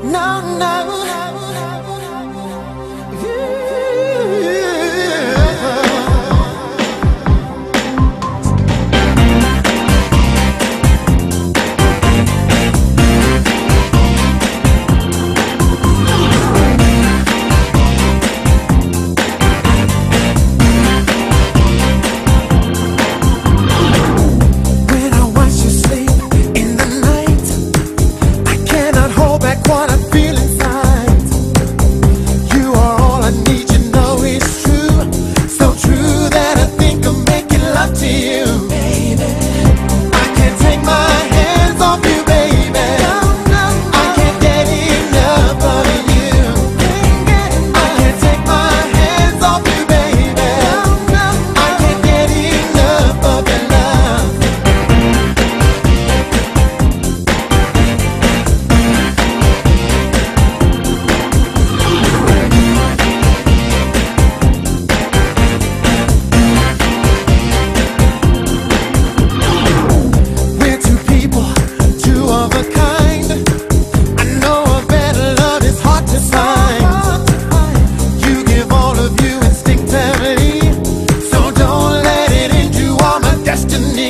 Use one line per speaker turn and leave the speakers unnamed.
No, no. What I feel inside, you are all I need, you know it's true, so true that I think I'm making love to you, baby. I can't take my hands off you, baby. I can't get enough of you. I can't take my hands off you, baby. I can't get enough of your love. Destiny.